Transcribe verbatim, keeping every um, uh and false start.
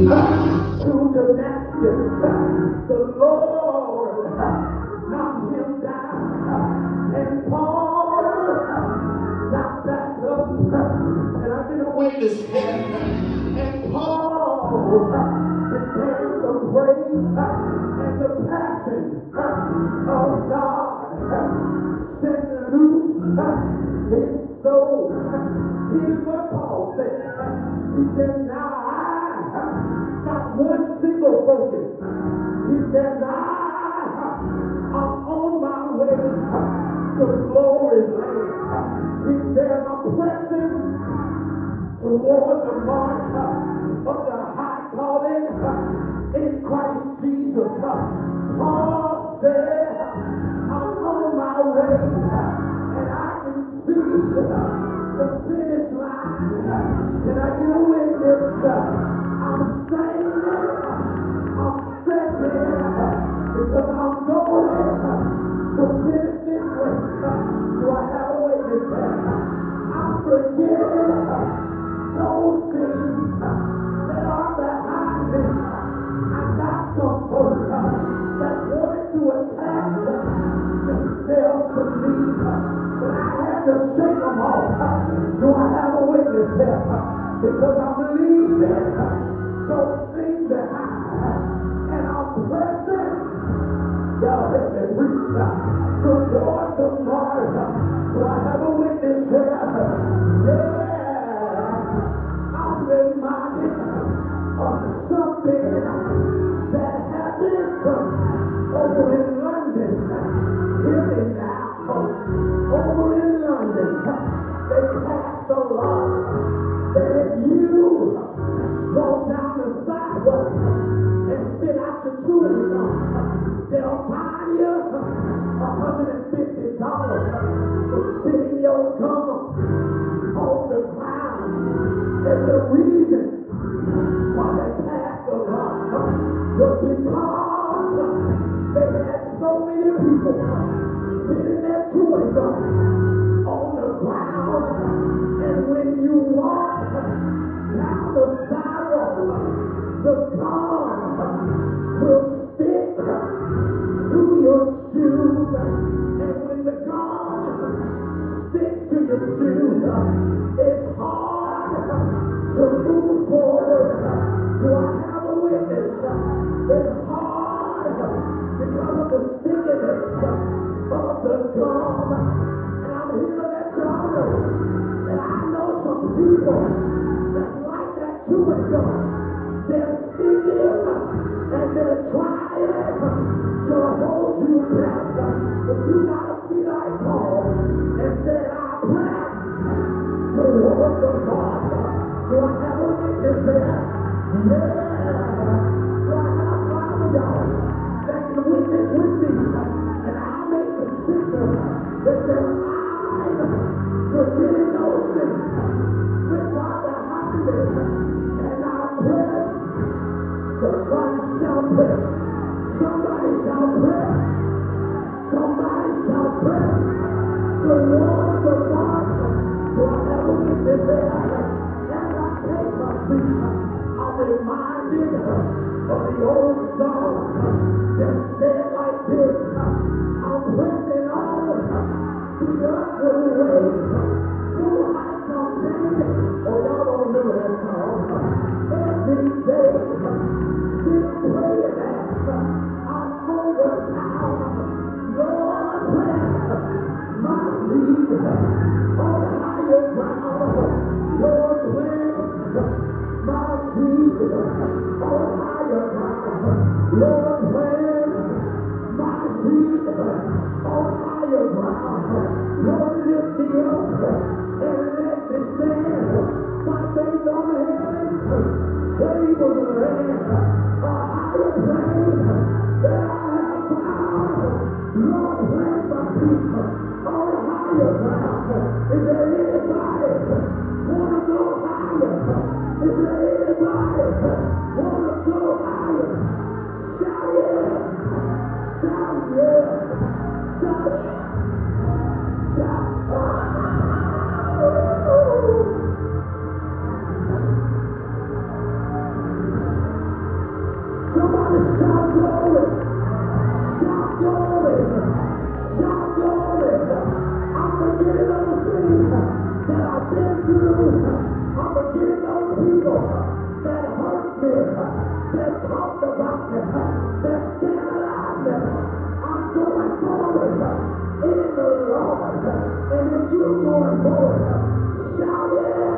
to Damascus, the Lord knocked him down, and Paul got back up, and I did a witness here, and Paul began to pray, and the passion of God set loose his soul. Here's what Paul said. He said, now I got one single focus. He says, I am on my way to glory's land. He says, I'm pressing toward the mark of the high calling in Christ Jesus. Paul said, I'm on my way, and I can see the finish line. Can I get a witness? I'm straining, I'm stretching, because I'm going to finish this race. Do I have a witness there? I'm forgetting those things that are behind me. I got some folks that wanted to attack themselves to me, but I had to shake them off. Do I have a witness there? Because I'm leaving those things behind, and I'm pressing. Y'all let me preach toward the mark. Do I have a witness there? Yeah, I'm reminded of something that happened over in London. Hear me now. Over in London, they passed a law that if you walk down the sidewalk and spit out your chewing gum, they'll fine you one hundred fifty dollars for spitting your gum on the ground. And the reason why they passed the law was because they had so many people spitting their chewing gum on the ground. And when you walk down the sidewalk, the gum will stick to your shoes. And when the gum sticks to your shoes, it's hard to move forward. Do I have a witness? It's hard because of the stickiness of the gum. And I'm here to let y'all know that I know some people that like that chewing gum. They're sticking and they're trying to hold you back. But you gotta be like Paul and say, I press toward the mark. Do I have a witness there? Yeah. Do I have five of y'all that can witness with me? And I'll make the picture that their eyes forgetting those things which are behind me. And I press, somebody shall press. Somebody shall press. Somebody shall press toward the mark. Do I have a witness there? As I take my seat, I'm reminded of the old song that said like this: I'm pressing on to the upward way, through heights of faith. Oh, y'all don't know that song. Every day, still praying that I'm over now. Lord, bless my feet on higher ground. Lord, bless my feet on higher ground. Lord, bless my feet on higher ground. Lord, lift me up and let me stand. My faith on heaven, stable land, a higher plane that I have found. Lord, plant my feet on higher ground. Is there anybody wanna go higher? Is there anybody wanna go higher? Shout yeah! Shout yeah! Shout yeah! Shout oh! Shout glory. Shout glory. Shout glory. I'm forgetting those things that I've been through. I'm forgetting those people that hurt me, that talked about me, that scandalized me. I'm going forward in the Lord. And if you're going forward, shout it.